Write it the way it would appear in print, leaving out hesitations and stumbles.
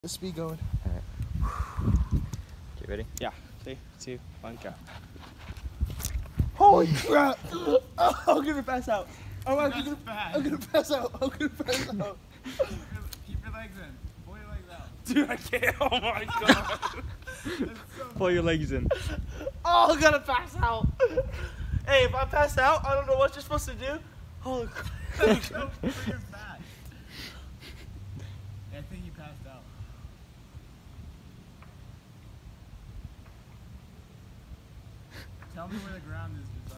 The speed going. Alright. Okay, ready? Yeah. 3, 2, 1, go. Holy crap! Oh, I'm gonna pass out. Oh, I'm That's gonna, bad. I'm gonna pass out. I'm gonna pass out. Keep your legs in. Pull your legs out. Dude, I can't. Oh my god. That's so Pull your legs in. Oh, I'm gonna pass out. Hey, if I pass out, I don't know what you're supposed to do. Holy crap. bad. So freaking bad. Yeah, I think you passed out. Tell me where the ground is.